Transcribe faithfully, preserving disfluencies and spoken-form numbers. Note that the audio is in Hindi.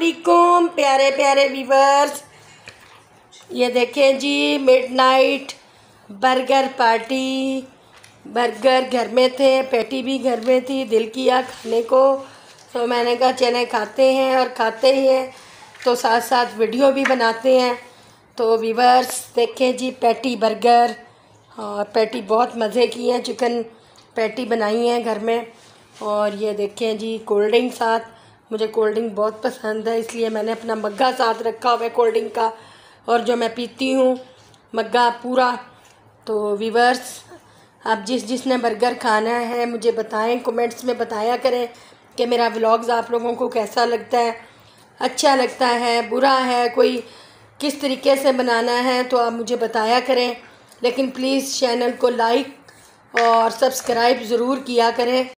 अस्सलामुअलैकुम प्यारे प्यारे व्यूवर्स। ये देखें जी, मिडनाइट बर्गर पार्टी। बर्गर घर में थे, पैटी भी घर में थी, दिल किया खाने को तो मैंने कहा चले खाते हैं। और खाते ही हैं तो साथ साथ वीडियो भी बनाते हैं। तो व्यूवर्स देखें जी, पैटी बर्गर और पैटी बहुत मज़े की हैं, चिकन पैटी बनाई हैं घर में। और ये देखें जी, कोल्ड ड्रिंक साथ, मुझे कोल्ड ड्रिंक बहुत पसंद है इसलिए मैंने अपना मग्गा साथ रखा हुआ है कोल्ड ड्रिंक का, और जो मैं पीती हूँ मग्गा पूरा। तो व्यूवर्स, आप जिस जिसने बर्गर खाना है मुझे बताएं, कमेंट्स में बताया करें कि मेरा व्लॉग्स आप लोगों को कैसा लगता है, अच्छा लगता है, बुरा है, कोई किस तरीके से बनाना है तो आप मुझे बताया करें। लेकिन प्लीज़ चैनल को लाइक और सब्सक्राइब ज़रूर किया करें।